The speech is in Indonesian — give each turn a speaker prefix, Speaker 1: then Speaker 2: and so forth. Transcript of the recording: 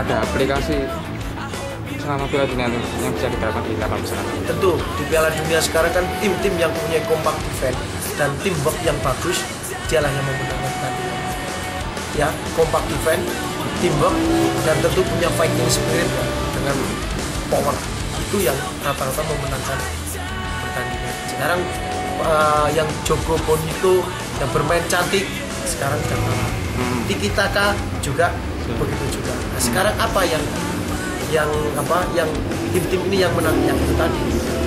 Speaker 1: ada aplikasi selama Piala Dunia yang bisa diterapkan di lapangan besar?
Speaker 2: Tentu di Piala Dunia sekarang kan tim-tim yang punya compact defense dan teamwork yang bagus dialah yang memenangkan pertandingan. Ya, compact defense, teamwork, dan tentu punya fighting spirit ya, dengan power itu yang rata-rata memenangkan pertandingan. Sekarang yang Joko Bonito yang bermain cantik sekarang sudah kalah. Tiki Taka juga begitu juga. Nah, sekarang apa yang tim-tim ini yang menang yang itu tadi